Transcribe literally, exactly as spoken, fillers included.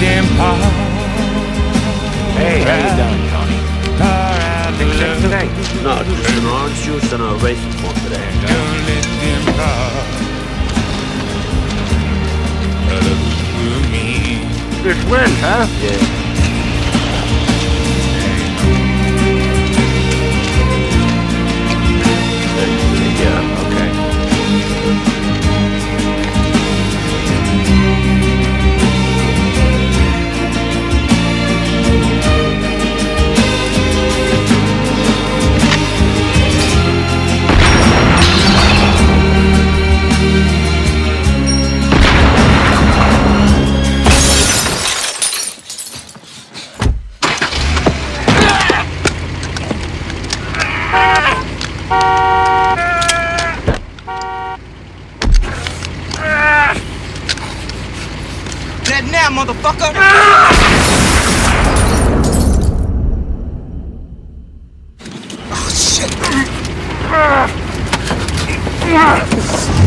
Hey, how you doing, Tony? Anything today? No, just an orange juice and a racing phone today. This wind, huh? Yeah. Yeah, okay. Dead now, motherfucker! Oh, shit!